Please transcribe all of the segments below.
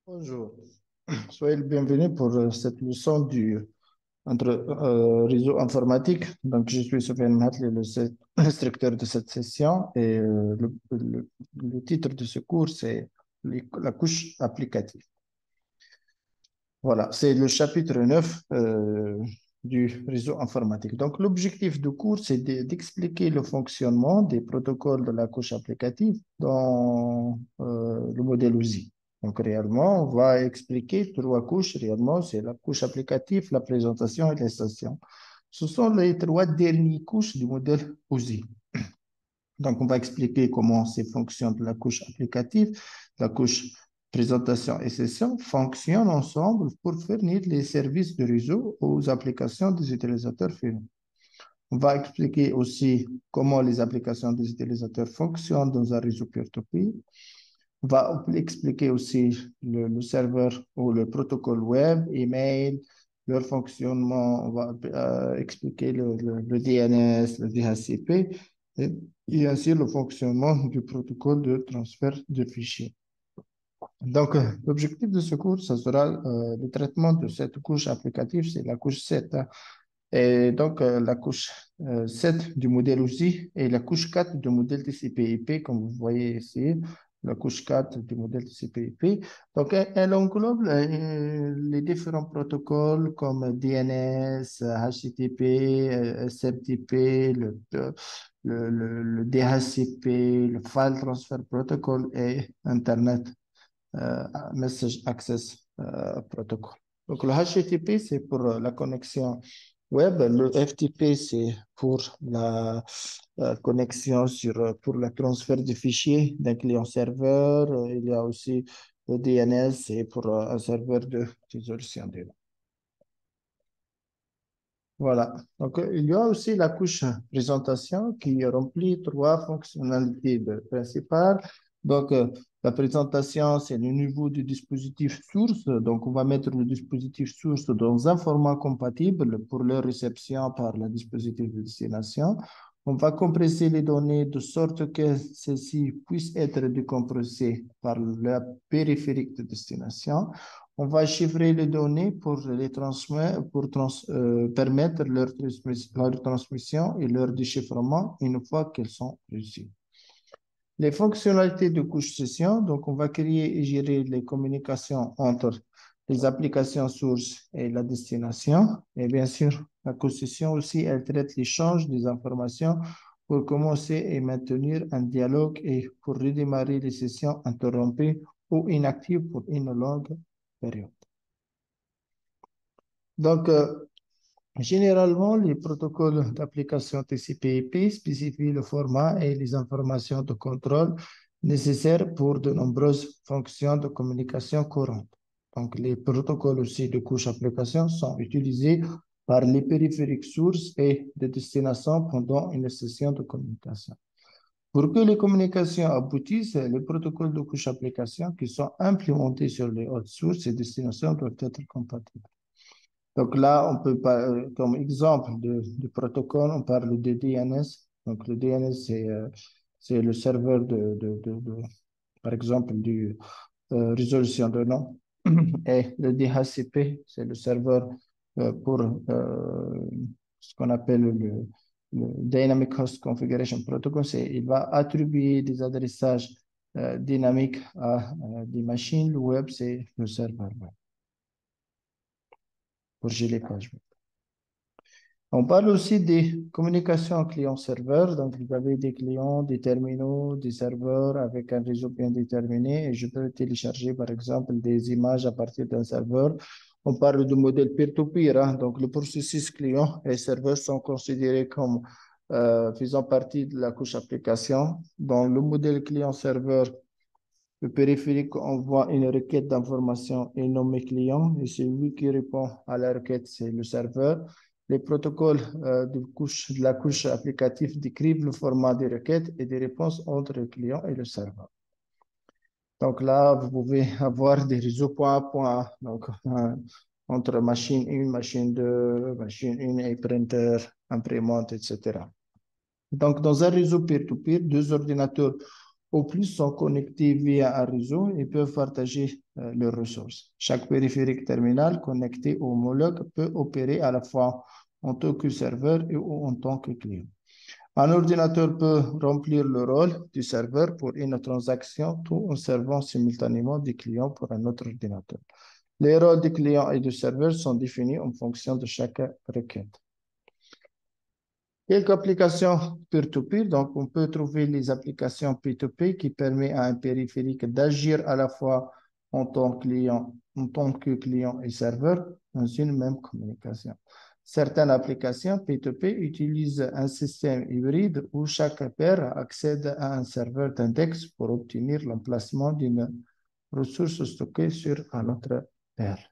Bonjour, soyez le bienvenu pour cette leçon du réseau informatique. Donc, je suis Sofiane Mahatli, l'instructeur de cette session, et le titre de ce cours, c'est la couche applicative. Voilà, c'est le chapitre 9 du réseau informatique. Donc, l'objectif du cours, c'est d'expliquer le fonctionnement des protocoles de la couche applicative dans le modèle OSI. Donc, réellement, on va expliquer trois couches. Réellement, c'est la couche applicative, la présentation et l'extension. Ce sont les trois dernières couches du modèle OSI. Donc, on va expliquer comment ces fonctions de la couche applicative, la couche présentation et session fonctionnent ensemble pour fournir les services de réseau aux applications des utilisateurs finaux. On va expliquer aussi comment les applications des utilisateurs fonctionnent dans un réseau peer-to-peer. On va expliquer aussi le serveur ou le protocole web, email, leur fonctionnement. On va expliquer le DNS, le DHCP et ainsi le fonctionnement du protocole de transfert de fichiers. Donc, l'objectif de ce cours, ce sera le traitement de cette couche applicative, c'est la couche 7, hein. Et donc, la couche 7 du modèle aussi et la couche 4 du modèle TCP/IP, comme vous voyez ici, la couche 4 du modèle TCP/IP. Donc, elle englobe les différents protocoles comme DNS, HTTP, SMTP, le DHCP, le File Transfer Protocol et Internet Message Access Protocol. Donc, le HTTP, c'est pour la connexion web. Le FTP, c'est pour la connexion pour le transfert de fichiers d'un client-serveur. Il y a aussi le DNS, c'est pour un serveur de résolution des données. Voilà. Donc, il y a aussi la couche présentation qui remplit trois fonctionnalités principales. Donc, la présentation, c'est le niveau du dispositif source. Donc, on va mettre le dispositif source dans un format compatible pour leur réception par le dispositif de destination. On va compresser les données de sorte que celles-ci puissent être décompressées par le périphérique de destination. On va chiffrer les données pour les transmettre, permettre leur transmission et leur déchiffrement une fois qu'elles sont réussies. Les fonctionnalités de couche session, donc on va créer et gérer les communications entre les applications sources et la destination. Et bien sûr, la couche session aussi, elle traite l'échange des informations pour commencer et maintenir un dialogue et pour redémarrer les sessions interrompues ou inactives pour une longue période. Donc, généralement, les protocoles d'application TCP/IP spécifient le format et les informations de contrôle nécessaires pour de nombreuses fonctions de communication courantes. Donc, les protocoles aussi de couche application sont utilisés par les périphériques sources et de destination pendant une session de communication. Pour que les communications aboutissent, les protocoles de couche application qui sont implémentés sur les autres sources et destinations doivent être compatibles. Donc là, on peut pas, comme exemple de protocole, on parle de DNS. Donc le DNS, c'est le serveur par exemple, du résolution de nom. Et le DHCP, c'est le serveur pour ce qu'on appelle le Dynamic Host Configuration Protocol. Il va attribuer des adressages dynamiques à des machines. Le web, c'est le serveur web pour gérer les pages web. On parle aussi des communications client-serveur. Donc, vous avez des clients, des terminaux, des serveurs avec un réseau bien déterminé. Et je peux télécharger, par exemple, des images à partir d'un serveur. On parle du modèle peer-to-peer, hein. Donc, le processus client et serveur sont considérés comme faisant partie de la couche application. Dans le modèle client-serveur, le périphérique envoie une requête d'information et nommé client, et celui qui répond à la requête, c'est le serveur. Les protocoles de la couche applicative décrivent le format des requêtes et des réponses entre le client et le serveur. Donc là, vous pouvez avoir des réseaux point à point, donc entre machine 1, machine 2, machine 1 et printer, imprimante, etc. Donc, dans un réseau peer-to-peer, deux ordinateurs au plus sont connectés via un réseau et peuvent partager leurs ressources. Chaque périphérique terminal connecté au homologue peut opérer à la fois en tant que serveur et en tant que client. Un ordinateur peut remplir le rôle du serveur pour une transaction tout en servant simultanément des clients pour un autre ordinateur. Les rôles du client et du serveur sont définis en fonction de chaque requête. Quelques applications peer-to-peer, donc on peut trouver les applications P2P qui permettent à un périphérique d'agir à la fois en tant que client et serveur dans une même communication. Certaines applications P2P utilisent un système hybride où chaque paire accède à un serveur d'index pour obtenir l'emplacement d'une ressource stockée sur un autre paire.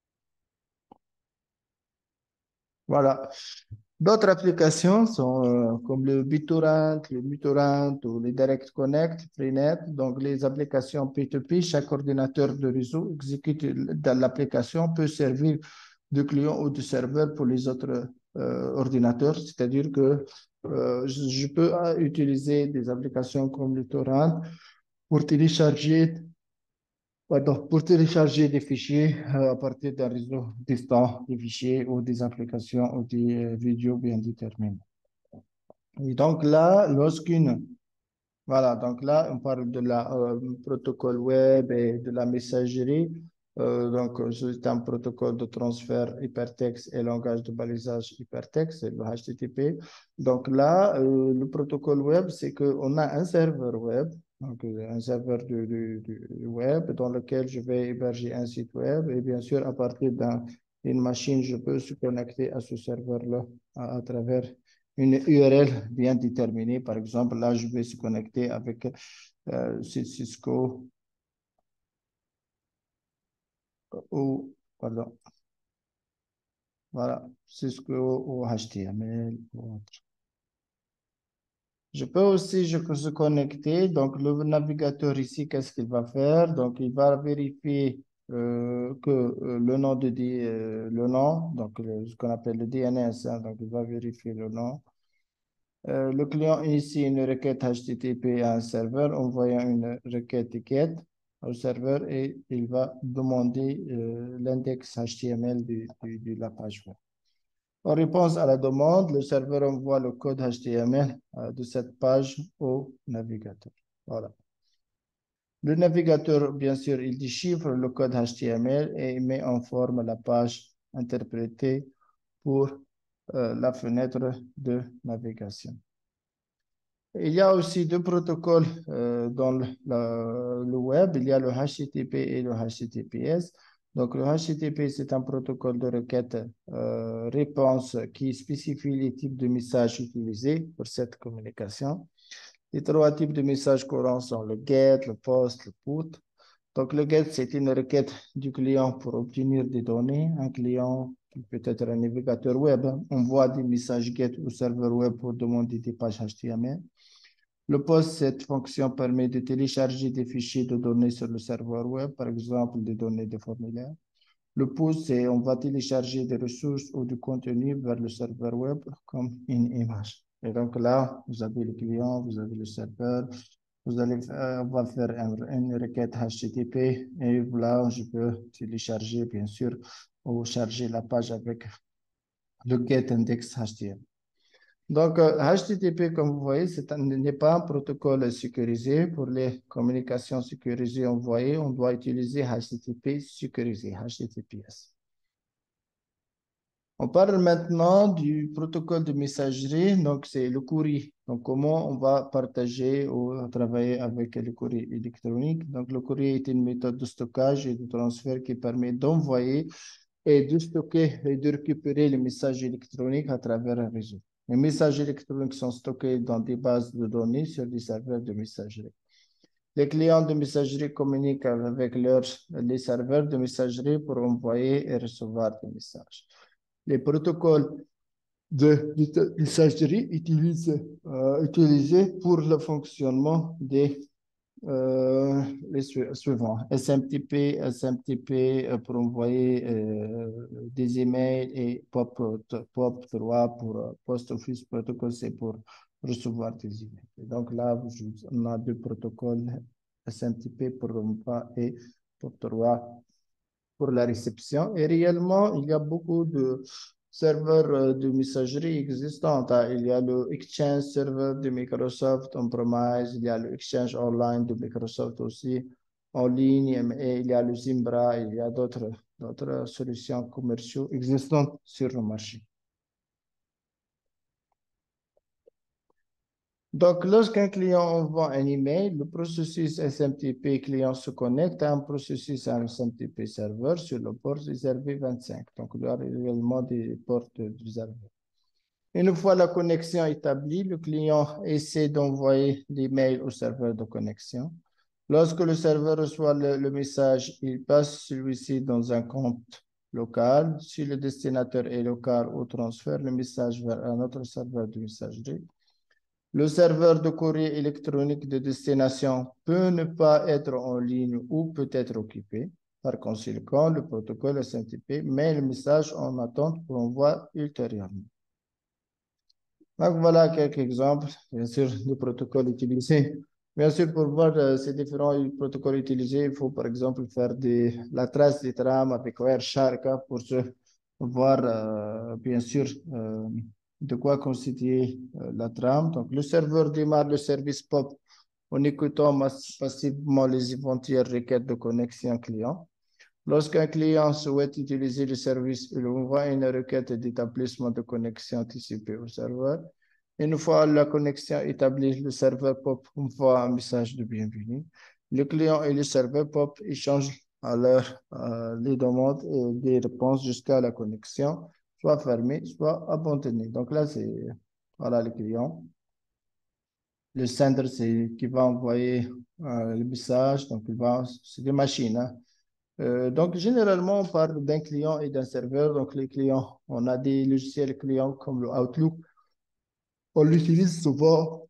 Voilà. D'autres applications sont comme le BitTorrent, le MuTorrent ou le Direct Connect, Freenet. Donc, les applications P2P, chaque ordinateur de réseau exécute dans l'application peut servir de client ou de serveur pour les autres ordinateurs. C'est-à-dire que je peux utiliser des applications comme le Torrent pour télécharger pour télécharger des fichiers à partir d'un réseau distant, des fichiers ou des applications ou des vidéos bien déterminées. Et donc là, voilà, donc là, on parle de la protocole web et de la messagerie. Donc, c'est un protocole de transfert hypertexte et langage de balisage hypertexte, c'est le HTTP. Donc là, le protocole web, c'est qu'on a un serveur web, donc un serveur du web dans lequel je vais héberger un site web. Et bien sûr, à partir d'une machine, je peux se connecter à ce serveur-là à travers une URL bien déterminée. Par exemple, là, je vais se connecter avec Cisco ou, pardon, voilà, Cisco ou HTML ou autre. Je peux aussi se connecter. Donc, le navigateur ici, qu'est-ce qu'il va faire? Donc, il va vérifier que le nom le nom, donc ce qu'on appelle le DNS, hein, donc il va vérifier le nom. Le client initie une requête HTTP à un serveur, envoyant une requête ticket au serveur et il va demander l'index HTML de la page web. En réponse à la demande, le serveur envoie le code HTML de cette page au navigateur. Voilà. Le navigateur, bien sûr, il déchiffre le code HTML et il met en forme la page interprétée pour la fenêtre de navigation. Il y a aussi deux protocoles dans le web. Il y a le HTTP et le HTTPS. Donc, le HTTP, c'est un protocole de requête réponse qui spécifie les types de messages utilisés pour cette communication. Les trois types de messages courants sont le GET, le POST, le PUT. Donc, le GET, c'est une requête du client pour obtenir des données. Un client, qui peut être un navigateur web, envoie des messages GET au serveur web pour demander des pages HTML. Le POST, cette fonction permet de télécharger des fichiers de données sur le serveur web, par exemple des données de formulaire. Le PUT, c'est on va télécharger des ressources ou du contenu vers le serveur web comme une image. Et donc là, vous avez le client, vous avez le serveur, on va faire une requête HTTP et là, je peux télécharger, bien sûr, ou charger la page avec le getIndexHTML. Donc, HTTP, comme vous voyez, n'est pas un protocole sécurisé. Pour les communications sécurisées envoyées, on doit utiliser HTTP sécurisé, HTTPS. On parle maintenant du protocole de messagerie, donc c'est le courrier. Donc, comment on va partager ou travailler avec le courrier électronique. Donc, le courrier est une méthode de stockage et de transfert qui permet d'envoyer et de stocker et de récupérer les messages électroniques à travers un réseau. Les messages électroniques sont stockés dans des bases de données sur des serveurs de messagerie. Les clients de messagerie communiquent avec les serveurs de messagerie pour envoyer et recevoir des messages. Les protocoles de messagerie utilisés pour le fonctionnement des les suivants. SMTP pour envoyer des emails et POP3 pour Post Office Protocol, c'est pour recevoir des emails. Et donc là, on a deux protocoles SMTP pour l'envoi et pour 3 pour la réception. Et réellement, il y a beaucoup de serveurs de messagerie existants, hein. Il y a le Exchange Server de Microsoft on-premise, il y a le Exchange Online de Microsoft aussi en ligne, et il y a le Zimbra, il y a d'autres solutions commerciales existantes sur le marché. Donc, lorsqu'un client envoie un email, le processus SMTP client se connecte à un processus SMTP serveur sur le port réservé 25. Donc, il y a réellement des portes réservées. Une fois la connexion établie, le client essaie d'envoyer l'email au serveur de connexion. Lorsque le serveur reçoit le message, il passe celui-ci dans un compte local. Si le destinataire est local, ou transfère le message vers un autre serveur de messagerie. Le serveur de courrier électronique de destination peut ne pas être en ligne ou peut être occupé. Par conséquent, le protocole SMTP met le message en attente pour envoi ultérieurement. Donc, voilà quelques exemples, bien sûr, de protocoles utilisés. Bien sûr, pour voir ces différents protocoles utilisés, il faut par exemple faire la trace des trames avec Wireshark pour voir, bien sûr, de quoi constituer la trame. Donc, le serveur démarre le service POP en écoutant passivement les éventuelles requêtes de connexion client. Lorsqu'un client souhaite utiliser le service, il envoie une requête d'établissement de connexion anticipée au serveur. Une fois la connexion établie, le serveur POP envoie un message de bienvenue. Le client et le serveur POP échangent les demandes et des réponses jusqu'à la connexion, soit fermée, soit abandonnée. Donc là, c'est voilà, le client. Le sender, c'est qui va envoyer le message. Donc, c'est des machines, hein. Donc, généralement, on parle d'un client et d'un serveur. Donc, les clients, on a des logiciels clients comme le Outlook. On l'utilise souvent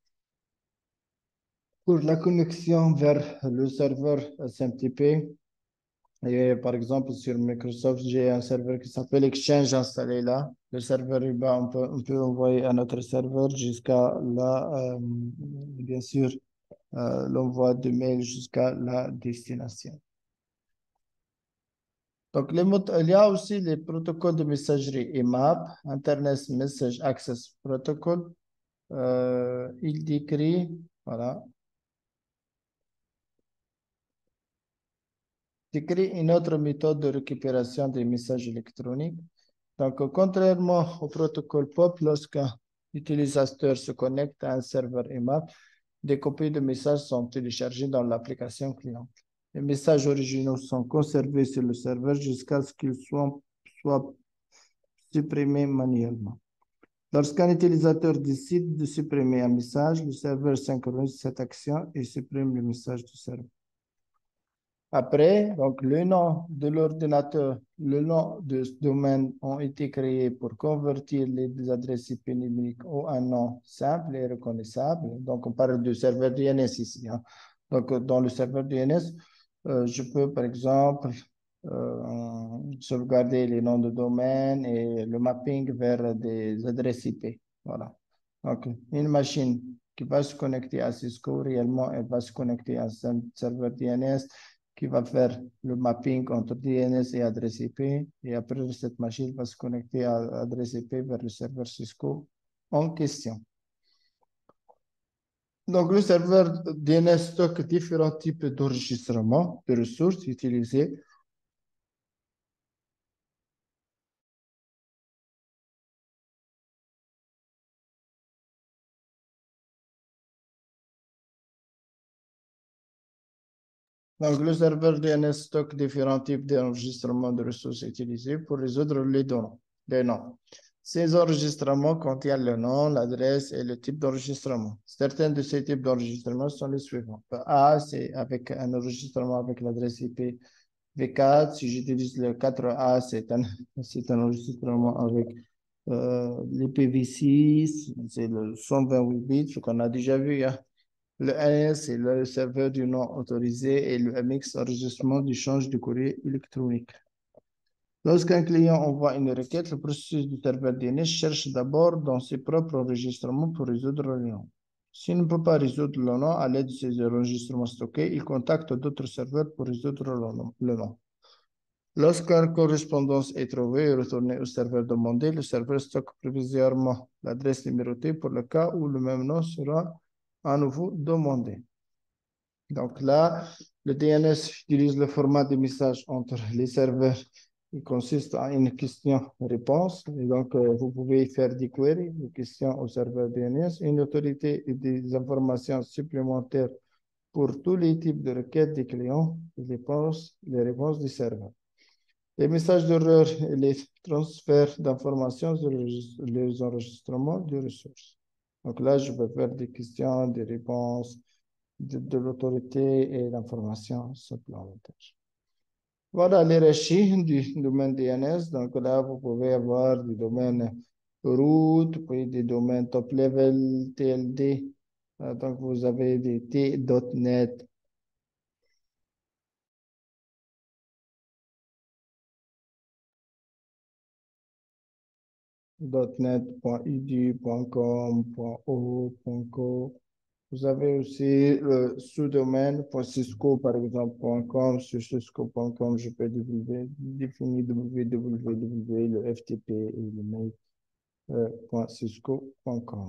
pour la connexion vers le serveur SMTP. Et par exemple, sur Microsoft, j'ai un serveur qui s'appelle Exchange installé là. Le serveur, on peut envoyer à notre serveur jusqu'à bien sûr, l'envoi de mail jusqu'à la destination. Donc, il y a aussi les protocoles de messagerie IMAP, Internet Message Access Protocol. Il décrit, voilà, décrit une autre méthode de récupération des messages électroniques. Donc, contrairement au protocole POP, lorsqu'un utilisateur se connecte à un serveur IMAP, des copies de messages sont téléchargées dans l'application client. Les messages originaux sont conservés sur le serveur jusqu'à ce qu'ils soient supprimés manuellement. Lorsqu'un utilisateur décide de supprimer un message, le serveur synchronise cette action et supprime le message du serveur. Après, donc, le nom de l'ordinateur, le nom de ce domaine ont été créés pour convertir les adresses IP numériques en un nom simple et reconnaissable. Donc, on parle du serveur DNS ici, hein. Donc, dans le serveur DNS, je peux, par exemple, sauvegarder les noms de domaine et le mapping vers des adresses IP. Voilà. Donc, une machine qui va se connecter à Cisco, réellement, elle va se connecter à un serveur DNS qui va faire le mapping entre DNS et adresse IP. Et après, cette machine va se connecter à l'adresse IP vers le serveur Cisco en question. Donc, le serveur DNS stocke différents types d'enregistrements de ressources utilisées. Donc, le serveur DNS stocke différents types d'enregistrements de ressources utilisées pour résoudre les noms. Ces enregistrements contiennent le nom, l'adresse et le type d'enregistrement. Certains de ces types d'enregistrements sont les suivants. A, c'est avec un enregistrement avec l'adresse IP V4. Si j'utilise le 4A, c'est un enregistrement avec l'IPv6, c'est le 128 bits, ce qu'on a déjà vu, hein. Le AS, c'est le serveur du nom autorisé et le MX, enregistrement du change de courrier électronique. Lorsqu'un client envoie une requête, le processus du serveur DNS cherche d'abord dans ses propres enregistrements pour résoudre le nom. S'il ne peut pas résoudre le nom à l'aide de ces enregistrements stockés, il contacte d'autres serveurs pour résoudre le nom. Lorsqu'une correspondance est trouvée et retournée au serveur demandé, le serveur stocke provisoirement l'adresse numérotée pour le cas où le même nom sera à nouveau demandé. Donc là, le DNS utilise le format de message entre les serveurs qui consiste en une question-réponse. Et donc, vous pouvez faire des queries, des questions au serveur DNS, une autorité et des informations supplémentaires pour tous les types de requêtes des clients et les réponses du serveur. Les messages d'erreur et les transferts d'informations sur les enregistrements de ressources. Donc là, je peux faire des questions, des réponses de l'autorité et l'information supplémentaire. Voilà l'hierarchie du domaine DNS. Donc là, vous pouvez avoir du domaine root, puis des domaines top level, TLD. Donc vous avez des T.NET, .NET.edu.com, .o.co. Vous avez aussi le sous-domaine .cisco, par exemple, .com. Sur cisco.com, je peux définir www, le FTP et le mail .cisco.com.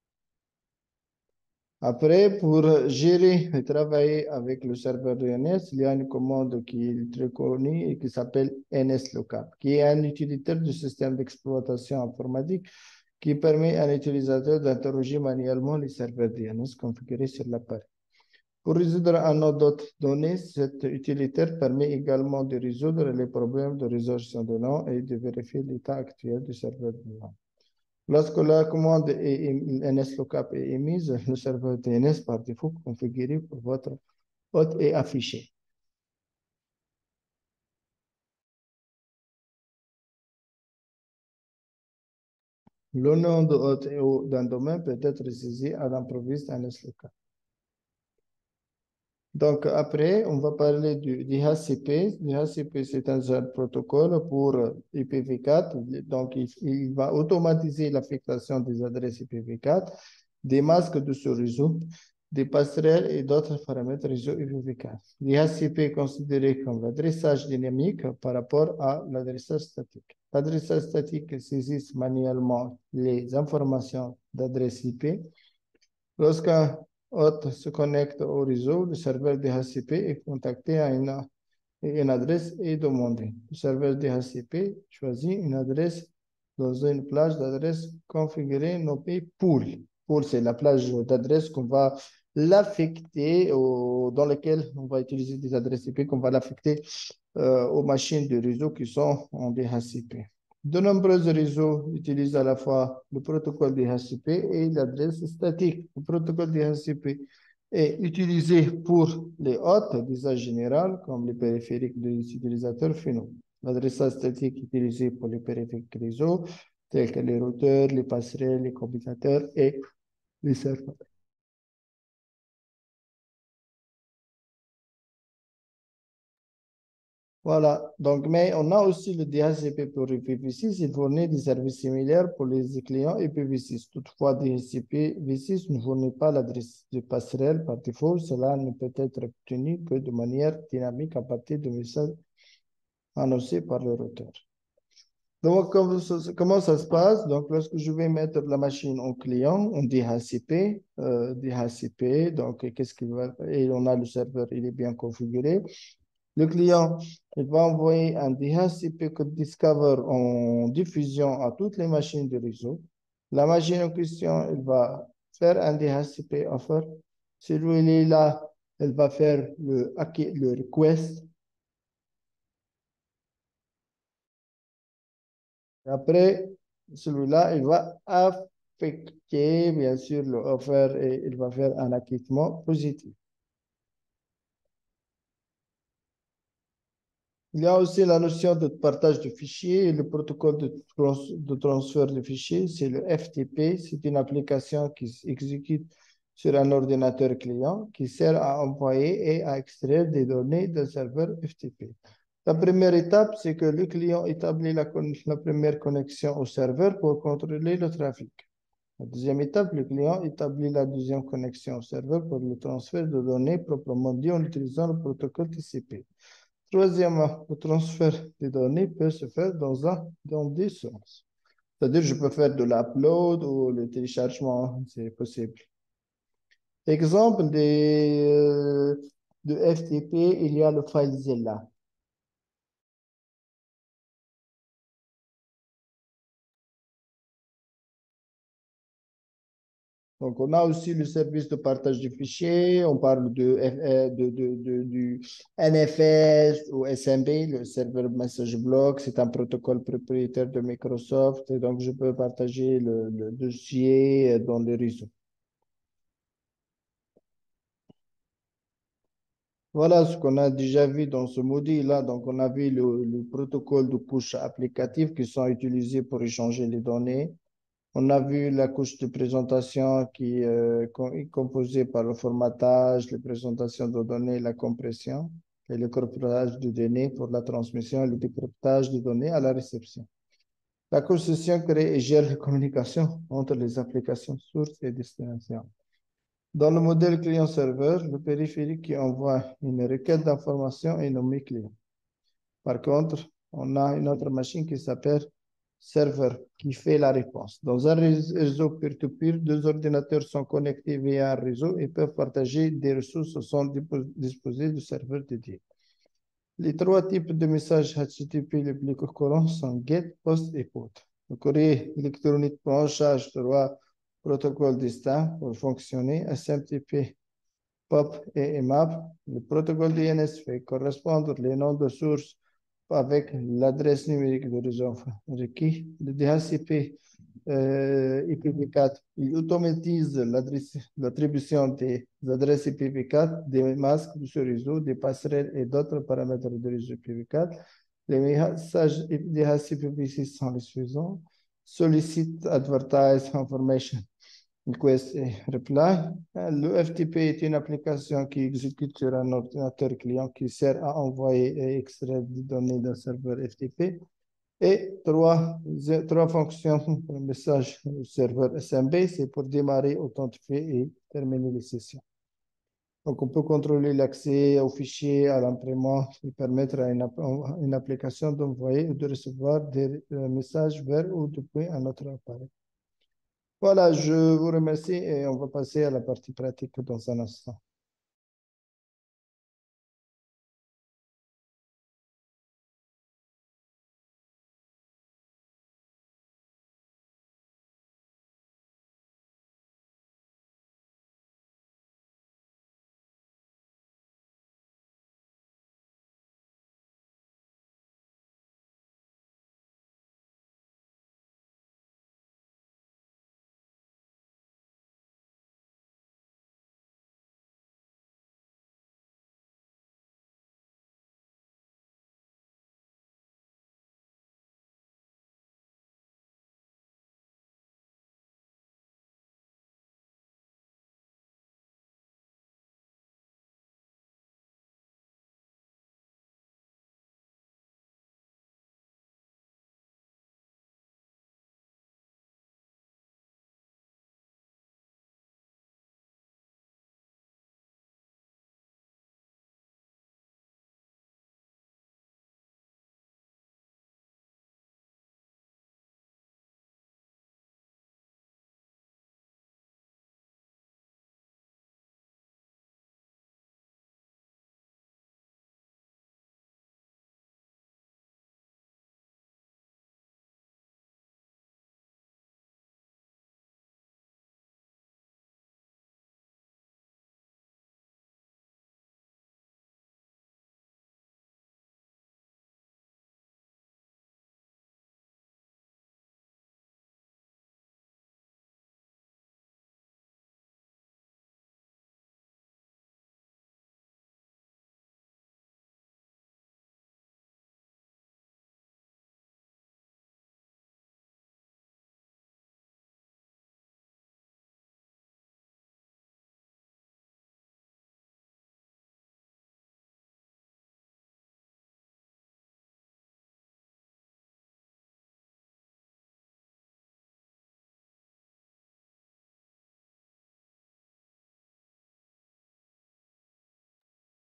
Après, pour gérer et travailler avec le serveur DNS, il y a une commande qui est très connue et qui s'appelle nslookup, qui est un utilitaire du système d'exploitation informatique qui permet à l'utilisateur d'interroger manuellement les serveurs DNS configurés sur l'appareil. Pour résoudre un node d'autres données, cet utilitaire permet également de résoudre les problèmes de résolution de nom et de vérifier l'état actuel du serveur DNS. Lorsque la commande nslookup est émise, le serveur DNS par défaut configuré pour votre hôte est affiché. Le nom de hôte d'un domaine peut être saisi à l'improviste nslookup. Donc, après, on va parler du DHCP. DHCP, c'est un seul protocole pour IPv4. Donc, il va automatiser l'affectation des adresses IPv4, des masques de ce réseau, des passerelles et d'autres paramètres réseau IPv4. DHCP est considéré comme l'adressage dynamique par rapport à l'adressage statique. L'adressage statique saisit manuellement les informations d'adresse IP. Lorsqu'un hôte se connecte au réseau, le serveur DHCP est contacté à une adresse est demandée. Le serveur DHCP choisit une adresse dans une plage d'adresses configurée nommée pool. Pool, c'est la plage d'adresses qu'on va l'affecter, dans laquelle on va utiliser des adresses IP qu'on va l'affecter aux machines de réseau qui sont en DHCP. De nombreux réseaux utilisent à la fois le protocole DHCP et l'adresse statique. Le protocole DHCP est utilisé pour les hôtes d'usage général, comme les périphériques des utilisateurs finaux. L'adressage statique est utilisé pour les périphériques réseau, tels que les routeurs, les passerelles, les commutateurs et les serveurs. Voilà, donc, mais on a aussi le DHCP pour IPv6, il fournit des services similaires pour les clients IPv6. Toutefois, DHCP V6 ne fournit pas l'adresse de passerelle par défaut, cela ne peut être obtenu que de manière dynamique à partir de messages annoncés par le routeur. Donc, comment ça se passe? Donc, lorsque je vais mettre la machine en client, on DHCP, donc, qu'est-ce qu'il va, et on a le serveur, il est bien configuré. Le client, il va envoyer un DHCP code Discover en diffusion à toutes les machines du réseau. La machine en question, elle va faire un DHCP offer. Celui-là, elle va faire le request. Après, celui-là, il va affecter, bien sûr, le offer et il va faire un acquittement positif. Il y a aussi la notion de partage de fichiers et le protocole de transfert de fichiers, c'est le FTP. C'est une application qui s'exécute sur un ordinateur client qui sert à envoyer et à extraire des données d'un serveur FTP. La première étape, c'est que le client établit la première connexion au serveur pour contrôler le trafic. La deuxième étape, le client établit la deuxième connexion au serveur pour le transfert de données proprement dit en utilisant le protocole TCP. Troisièmement, le transfert des données peut se faire dans deux sens. C'est-à-dire, je peux faire de l'upload ou le téléchargement, c'est possible. Exemple de FTP, il y a le FileZilla. Donc, on a aussi le service de partage de fichiers. On parle du NFS ou SMB, le Server Message Block. C'est un protocole propriétaire de Microsoft. Et donc, je peux partager le dossier dans le réseau. Voilà ce qu'on a déjà vu dans ce module-là. Donc, on a vu le protocole de couche applicative qui sont utilisés pour échanger les données. On a vu la couche de présentation qui est composée par le formatage, la présentation de données, la compression et le cryptage de données pour la transmission et le décryptage de données à la réception. La couche session crée et gère les communications entre les applications sources et destination. Dans le modèle client-serveur, le périphérique qui envoie une requête d'information est nommé client. Par contre, on a une autre machine qui s'appelle serveur qui fait la réponse. Dans un réseau peer-to-peer, deux ordinateurs sont connectés via un réseau et peuvent partager des ressources au sont disposés du serveur dédié. Les trois types de messages HTTP les plus courants sont GET, POST et POT. Le courrier électronique prend en charge trois protocoles distincts pour fonctionner, SMTP, POP et IMAP. Le protocole DNS fait correspondre les noms de source avec l'adresse numérique de réseau requis. Le DHCP IPv4, il automatise l'attribution des adresses IPv4, des masques de ce réseau, des passerelles et d'autres paramètres de réseau IPv4. Les messages DHCP-V6 sont les suivants. Solicit Advertise Information Request et Reply. Le FTP est une application qui exécute sur un ordinateur client qui sert à envoyer et extraire des données d'un serveur FTP. Et trois fonctions pour le message serveur SMB, c'est pour démarrer, authentifier et terminer les sessions. Donc, on peut contrôler l'accès aux fichiers, à l'imprimante et permettre à une application d'envoyer ou de recevoir des messages vers ou depuis un autre appareil. Voilà, je vous remercie et on va passer à la partie pratique dans un instant.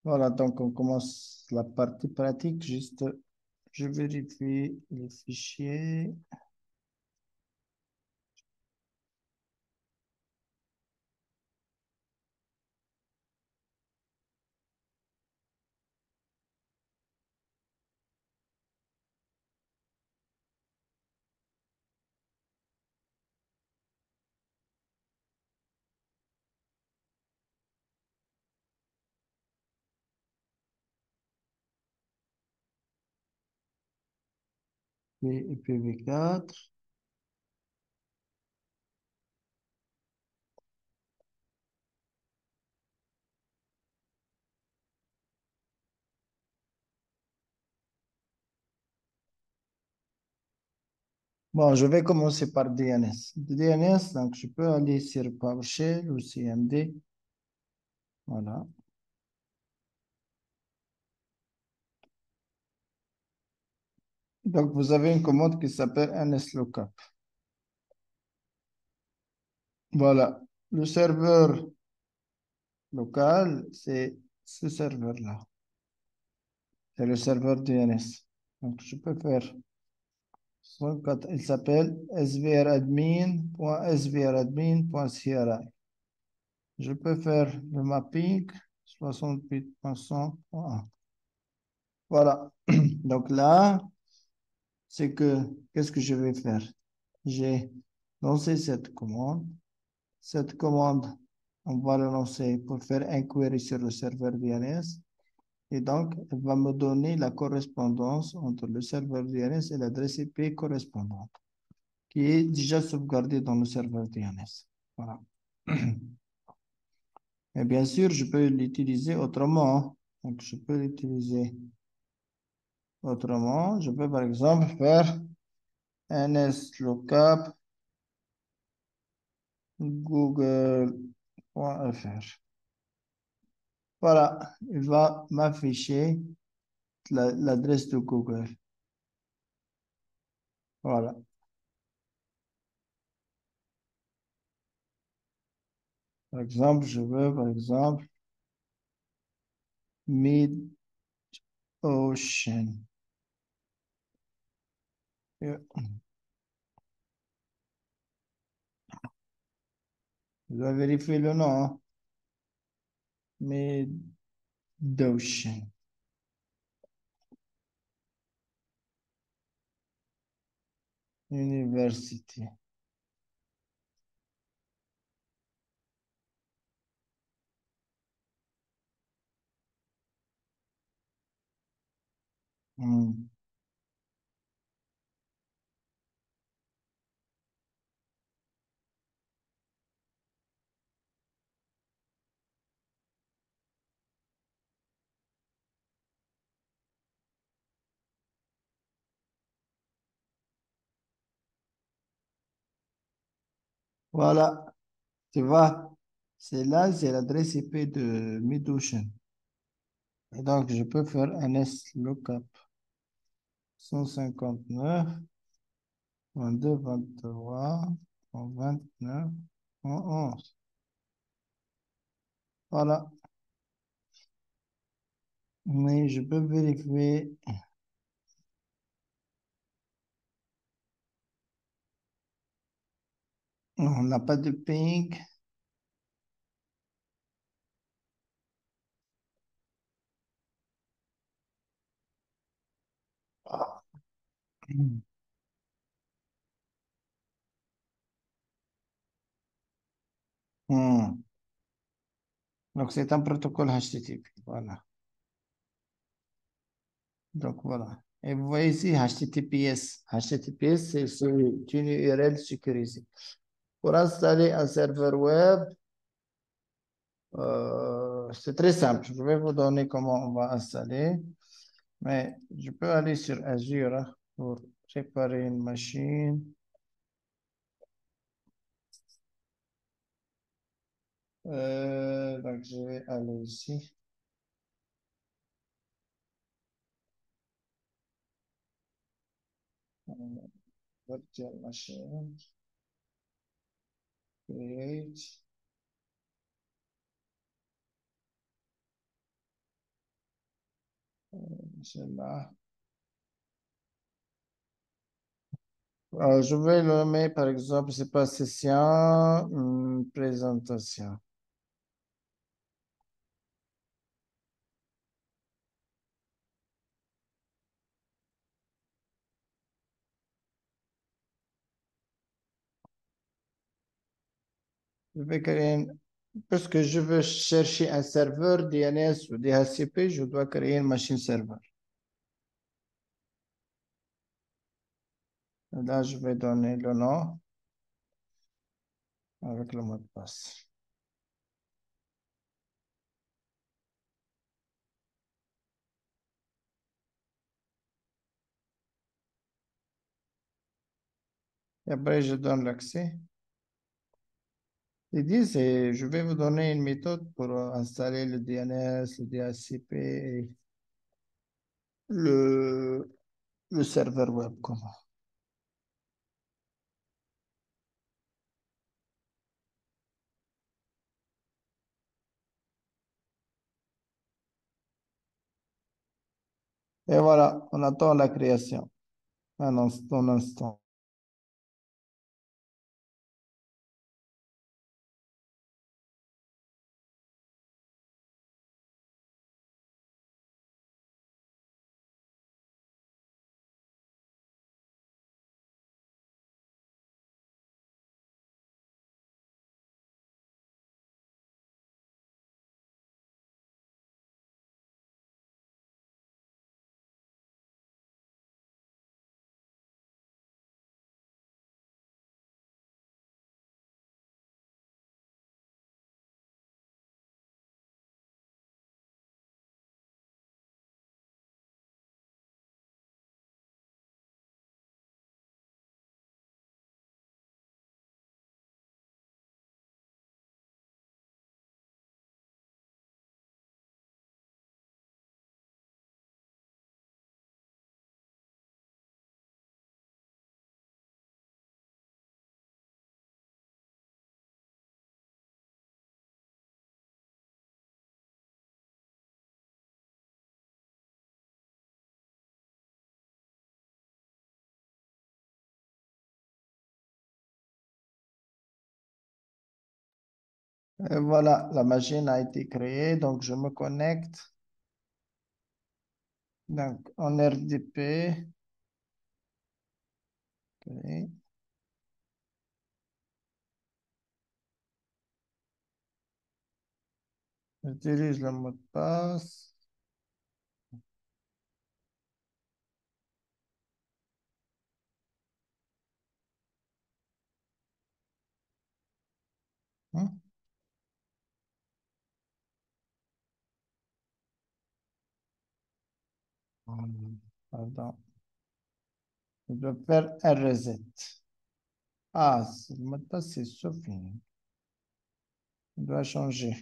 Voilà, donc on commence la partie pratique. Juste, je vérifie les fichiers. IPv4. Bon, je vais commencer par DNS. DNS, donc je peux aller sur PowerShell ou CMD. Voilà. Donc vous avez une commande qui s'appelle nslookup. Voilà. Le serveur local, c'est ce serveur-là. C'est le serveur DNS. Donc je peux faire il s'appelle svradmin.svradmin.cri. Je peux faire le mapping 68.100.1. Voilà. Donc là, c'est que, qu'est-ce que je vais faire? J'ai lancé cette commande. Cette commande, on va la lancer pour faire un query sur le serveur DNS. Et donc, elle va me donner la correspondance entre le serveur DNS et l'adresse IP correspondante, qui est déjà sauvegardée dans le serveur DNS. Voilà. Et bien sûr, je peux l'utiliser autrement. Donc, je peux l'utiliser autrement. Je peux, par exemple, faire nslookup google.fr. Voilà, il va m'afficher l'adresse de Google. Voilà. Par exemple, je veux, par exemple, Mid-Ocean. Je dois vérifier le nom, hein. Mid-Ocean University. Hmm. Voilà, tu vois, c'est là, c'est l'adresse IP de Mid-Ocean. Et donc, je peux faire un slookup 159, 22, 23, 29, 11. Voilà, mais je peux vérifier. On n'a pas de ping. Ah. Hmm. Donc, c'est un protocole HTTP. Voilà. Donc, voilà. Et vous voyez ici HTTPS. HTTPS, c'est une URL sécurisée. Pour installer un serveur web, c'est très simple. Je vais vous donner comment on va installer. Mais je peux aller sur Azure, hein, pour préparer une machine. Donc, je vais aller ici. Virtual machine. Create. C'est là. Je vais le mettre, par exemple, c'est pas session, présentation. Je vais créer parce que je veux chercher un serveur DNS ou DHCP, je dois créer une machine serveur. Là, je vais donner le nom avec le mot de passe. Et après, je donne l'accès. L'idée, c'est, je vais vous donner une méthode pour installer le DNS, le DHCP et le, le serveur web. Comment. Et voilà, on attend la création. Un instant. Et voilà, la machine a été créée, donc je me connecte. Donc, en RDP, ok. J'utilise le mot de passe. Hein? Pardon. Je dois faire un reset. Ah, le mot de passe, c'est Sophie. Je dois changer.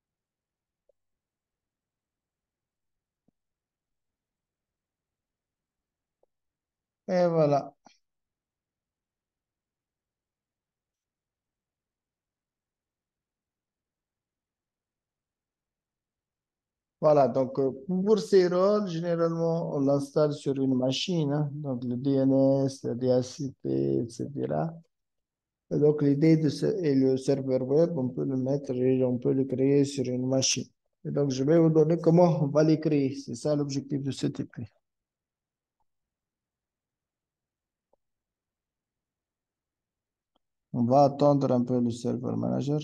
Et voilà. Voilà, donc pour ces rôles, généralement, on l'installe sur une machine, hein. Donc le DNS, le DHCP, etc. Et donc l'idée et le serveur web, on peut le mettre et on peut le créer sur une machine. Et donc je vais vous donner comment on va les créer. C'est ça l'objectif de ce TP. On va attendre un peu le serveur manager.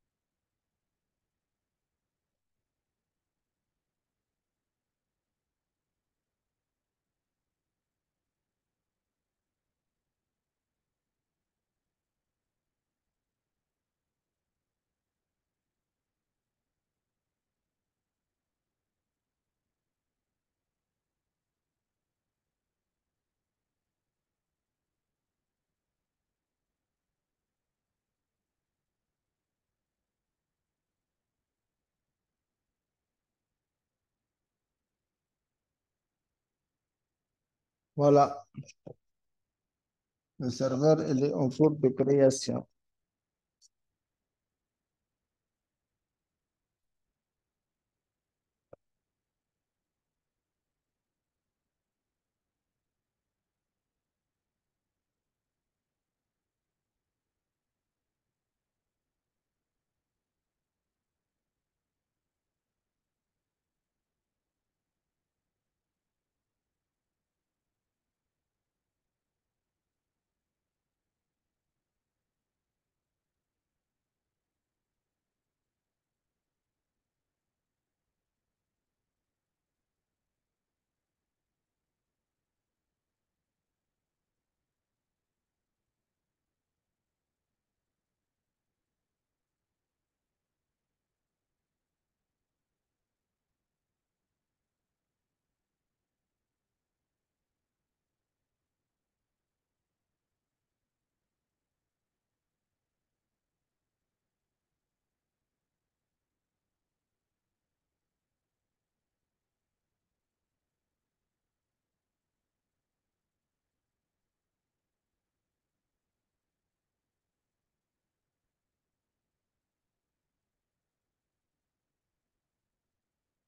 Voilà, le serveur il est en cours de création.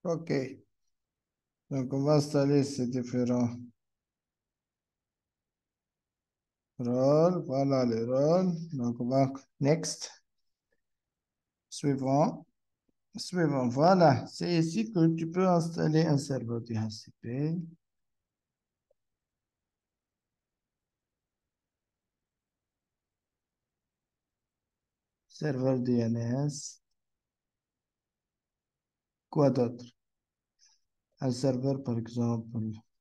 OK. Donc, on va installer ces différents rôles. Voilà les rôles. Donc, on va next. Suivant. Suivant. Voilà. C'est ici que tu peux installer un serveur DHCP. Serveur DNS. Quoi d'autre? Un serveur, par exemple,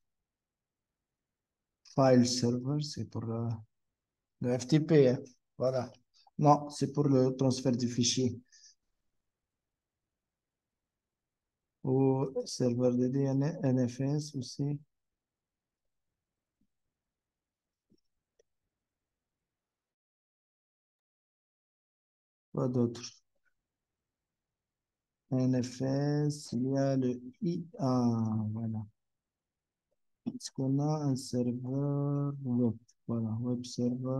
file server, c'est pour le FTP, hein. Voilà. Non, c'est pour le transfert du fichier. Ou serveur de DNS, NFS aussi. Quoi d'autre? NFS, il y a le IA. Voilà. Est-ce qu'on a un serveur web? Voilà, web server.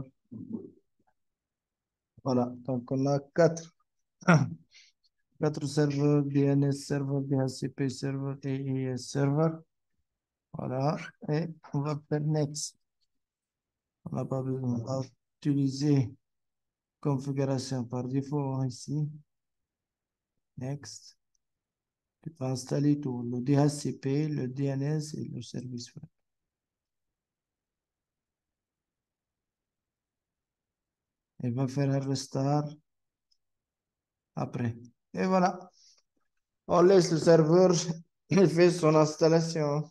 Voilà. Donc, on a quatre serveurs DNS server, DHCP server et IIS server. Voilà. Et on va faire next. On n'a pas besoin d'utiliser configuration par défaut, hein, ici. Next. Tu peux installer tout, le DHCP, le DNS et le service web. Il va faire un restart après. Et voilà. On laisse le serveur, il fait son installation.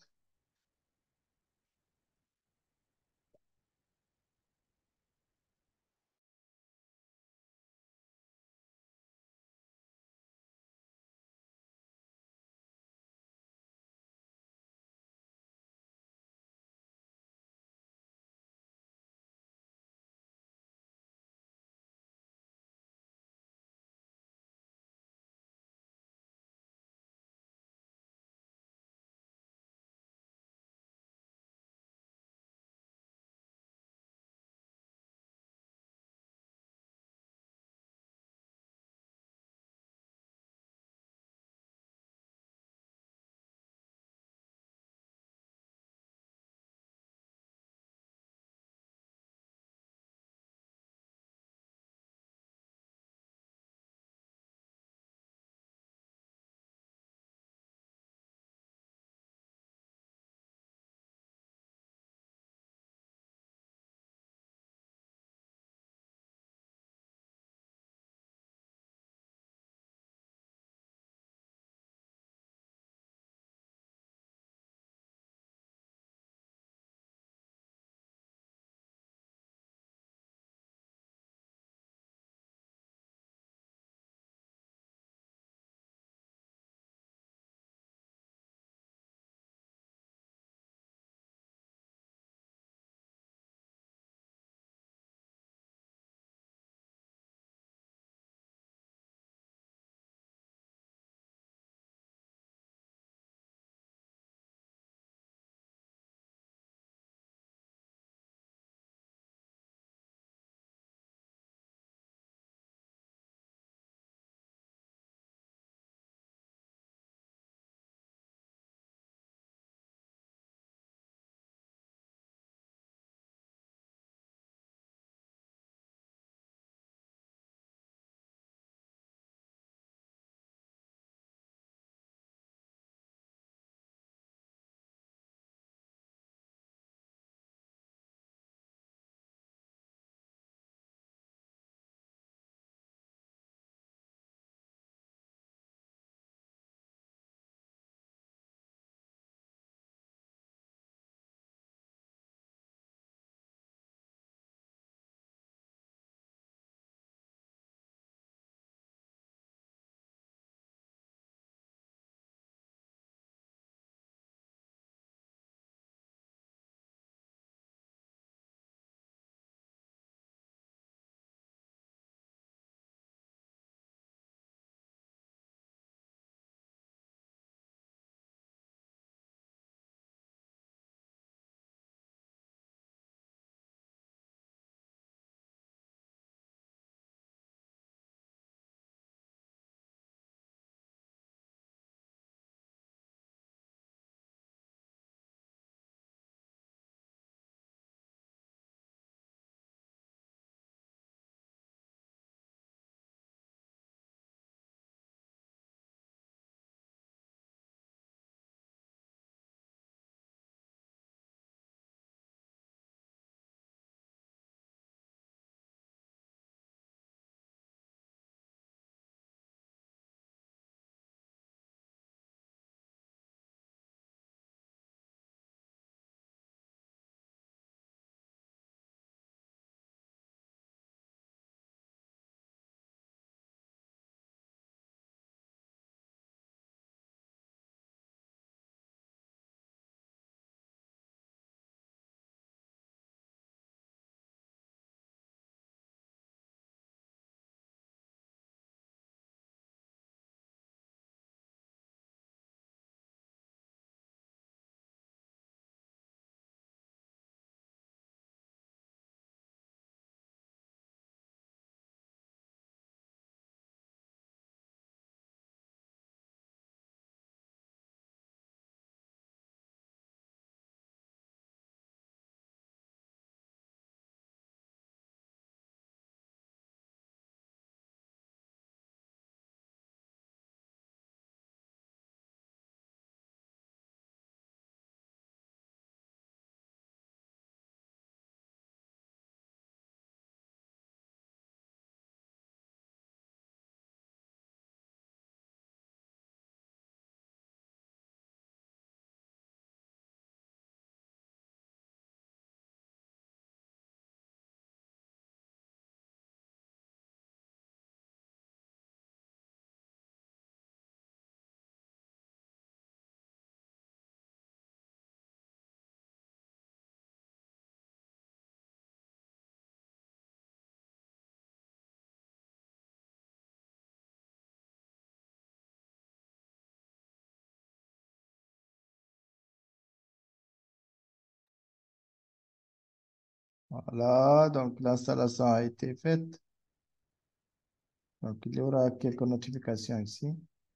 Voilà, donc l'installation a été faite. Donc, il y aura quelques notifications ici.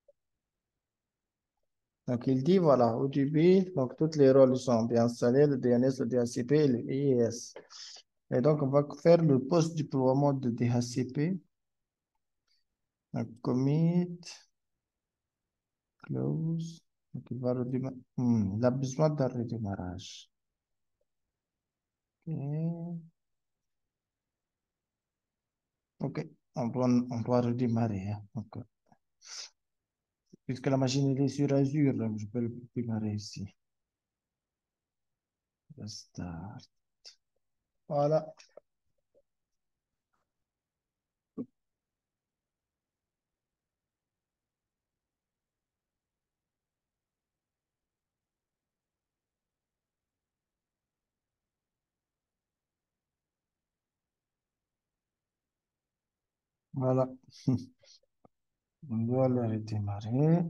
Donc, il dit, voilà, au début, donc tous les rôles sont bien installés, le DNS, le DHCP et le IIS. Et donc, on va faire le post-déploiement de DHCP. Donc, commit, close. Donc, il va redémarrer. Il a besoin d'un redémarrage. OK. OK. On doit redémarrer, hein. Donc, puisque la machine est sur Azure, donc je peux le démarrer ici. Restart. Voilà. Voilà. On doit le redémarrer.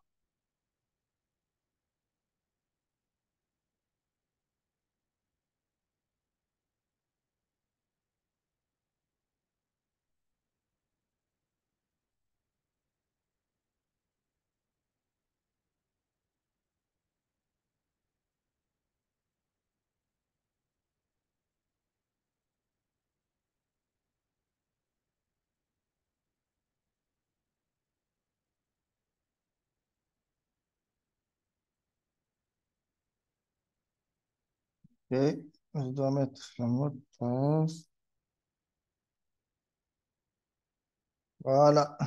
Et je dois mettre le mot de passe. Voilà.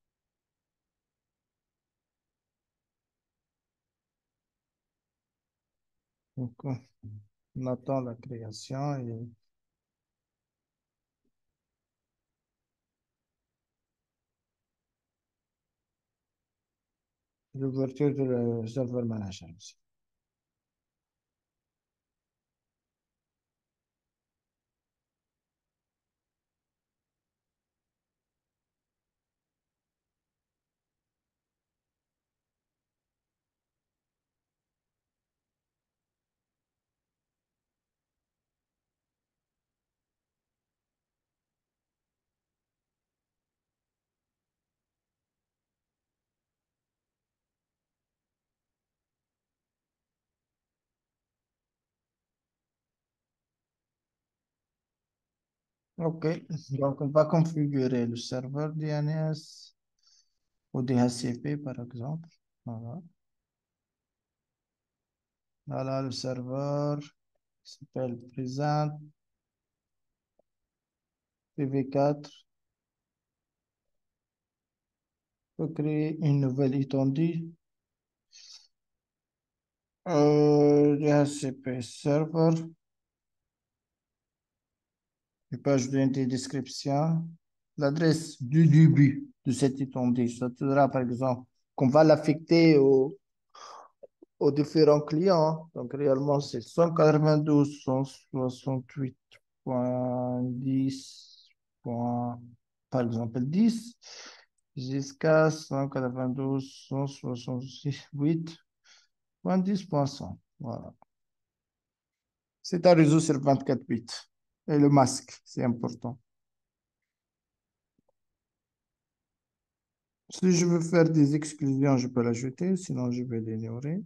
Donc, on attend la création et l'ouverture de le serveur manager aussi. OK. Donc, on va configurer le serveur DNS ou DHCP, par exemple. Voilà. Voilà, le serveur s'appelle Present PV4. On peut créer une nouvelle étendue. DHCP server. Je peux ajouter une description. L'adresse du début de cette étendue, ça te dira par exemple qu'on va l'affecter aux différents clients. Donc réellement, c'est 192.168.10. Par exemple, 10 jusqu'à 192.168.10.100. Voilà. C'est un réseau sur 24 bits. Et le masque, c'est important. Si je veux faire des exclusions, je peux l'ajouter, sinon je vais l'ignorer.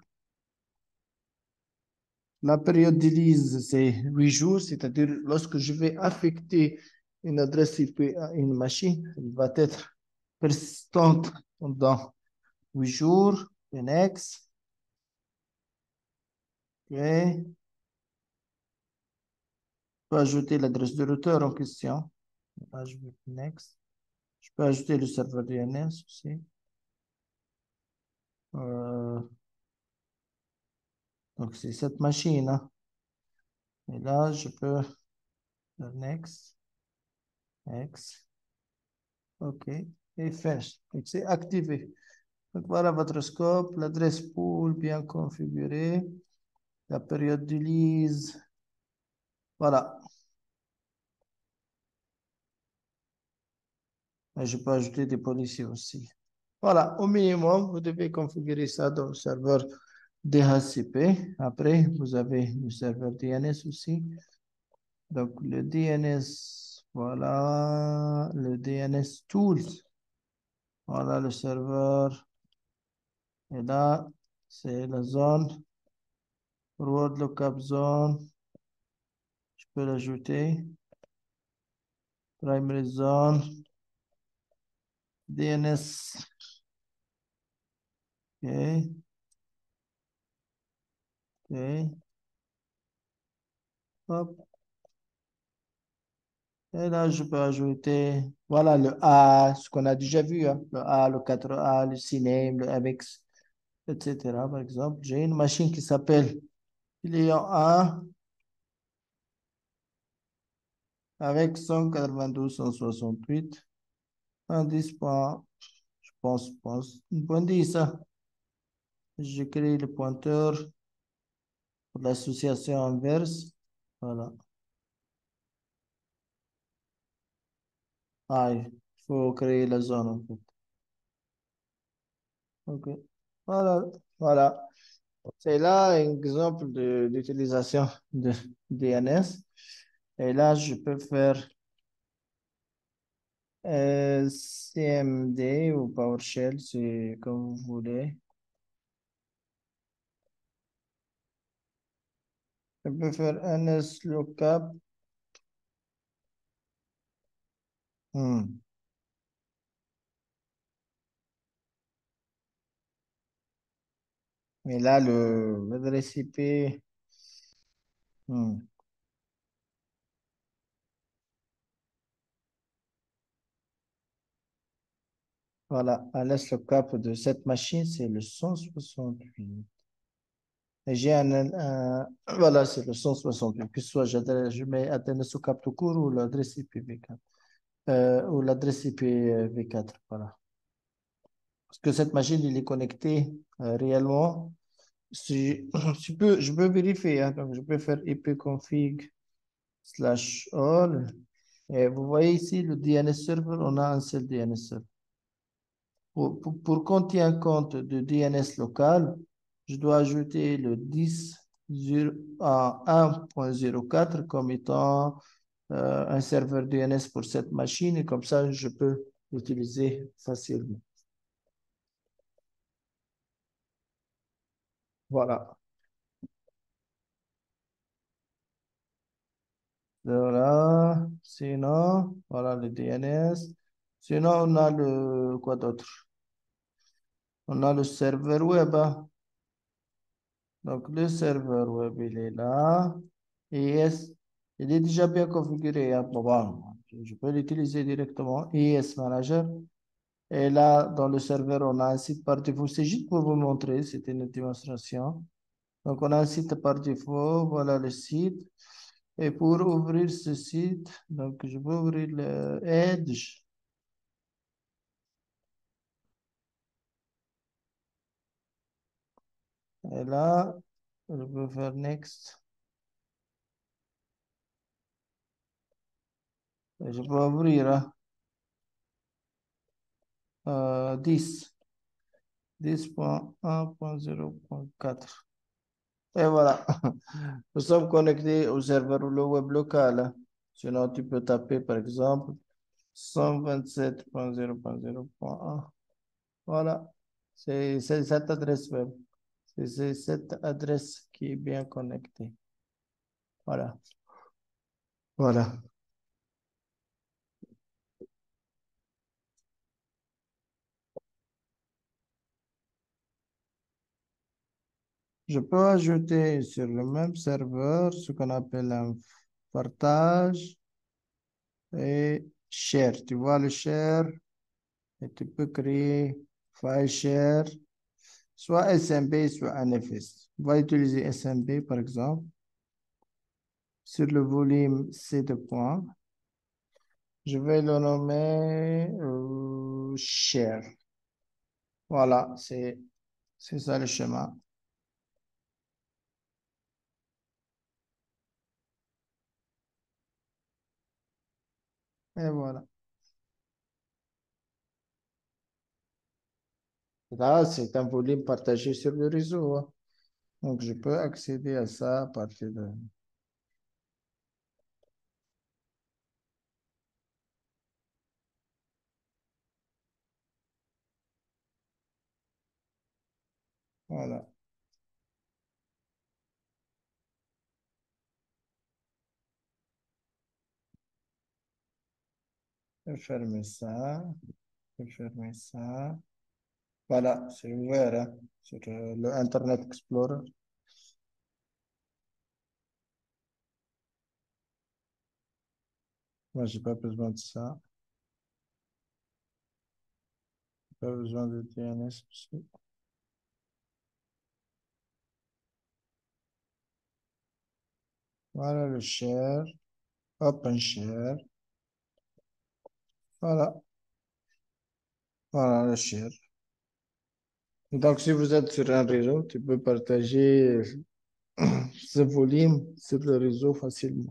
La période de lise, c'est 8 jours, c'est-à-dire lorsque je vais affecter une adresse IP à une machine, elle va être persistante pendant 8 jours. Et next. OK. Je peux ajouter l'adresse de routeur en question. Là, je vais next. Je peux ajouter le serveur DNS aussi. Euh, donc, c'est cette machine, hein. Et là, je peux faire next, next. OK. Et finish. Donc, c'est activé. Donc, voilà votre scope, l'adresse pool bien configurée, la période de lise. Voilà. Et je peux ajouter des policiers aussi. Voilà. Au minimum, vous devez configurer ça dans le serveur DHCP. Après, vous avez le serveur DNS aussi. Donc, le DNS, voilà, le DNS Tools, voilà le serveur. Et là, c'est la zone, Forward Lookup Zone, je peux l'ajouter. Primary Zone, DNS, ok, ok, hop. Et là, je peux ajouter, voilà, le A, ce qu'on a déjà vu, hein, le A, le 4A, le CNAME, le MX, etc. Par exemple, j'ai une machine qui s'appelle client 1 avec 192.168, un 10 points, je pense, une point 10, hein. Je crée le pointeur pour l'association inverse. Voilà. Ah, il faut créer la zone, en fait. OK. Voilà, voilà. C'est là un exemple d'utilisation de DNS. Et là, je peux faire CMD ou PowerShell, c'est comme vous voulez. Je peux faire NSLOOKUP. Hmm. Mais là, l'adresse IP, hmm. Voilà, NSLOOKUP de cette machine, c'est le 168. Et j'ai voilà, c'est le 168. Que ce soit je mets NSLOOKUP tout court ou l'adresse IPv4. Ou l'adresse IPv4, voilà. Parce que cette machine, il est connectée réellement. Si, je peux vérifier, hein. Donc, je peux faire ipconfig slash all. Et vous voyez ici le DNS server, on a un seul DNS server. Pour qu'on tienne compte de DNS local, je dois ajouter le 10 à 1.04 comme étant un serveur DNS pour cette machine et comme ça, je peux l'utiliser facilement. Voilà. Voilà. Sinon, voilà le DNS. Sinon, on a le quoi d'autre? On a le serveur web, hein. Donc, le serveur web, il est là. IS, il est déjà bien configuré, hein. Bon, je peux l'utiliser directement. IS Manager. Et là, dans le serveur, on a un site par défaut. C'est juste pour vous montrer, c'était une démonstration. Donc, on a un site par défaut. Voilà le site. Et pour ouvrir ce site, donc je peux ouvrir le Edge. Et là, je peux faire Next. Et je peux ouvrir, hein, 10, 10.1.0.4. Et voilà. Nous sommes connectés au serveur ou le web local, hein. Sinon, tu peux taper, par exemple, 127.0.0.1. Voilà. C'est cette adresse web. C'est cette adresse qui est bien connectée. Voilà. Voilà. Je peux ajouter sur le même serveur ce qu'on appelle un partage et share. Tu vois le share et tu peux créer file share, soit SMB, soit NFS. On va utiliser SMB par exemple. Sur le volume C2 points, je vais le nommer share. Voilà, c'est ça le schéma. Et voilà. Là, c'est un volume partagé sur le réseau, hein. Donc, je peux accéder à ça à partir de... Voilà. Je vais fermer ça. Je vais fermer ça. Voilà, c'est ouvert hein, sur le Internet Explorer. Moi, j'ai pas besoin de ça. Pas besoin de DNS aussi. Voilà le share. Open share. Voilà. Voilà le share. Et donc, si vous êtes sur un réseau, tu peux partager ce volume sur le réseau facilement.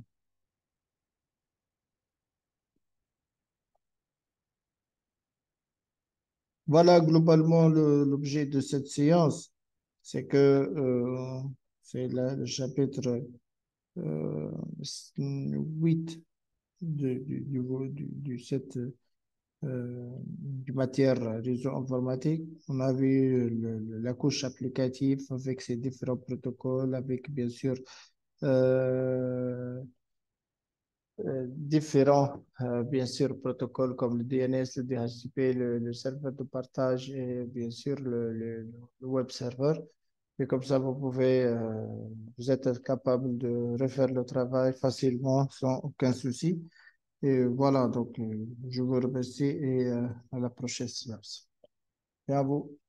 Voilà globalement l'objet de cette séance. C'est que c'est le chapitre 8 du set du matière réseau informatique. On a vu la couche applicative avec ses différents protocoles, avec bien sûr euh, différents, bien sûr, protocoles comme le DNS, le DHCP, le serveur de partage et bien sûr le web server. Et comme ça, vous êtes capable de refaire le travail facilement sans aucun souci. Et voilà, donc je vous remercie et à la prochaine séance. Et à vous.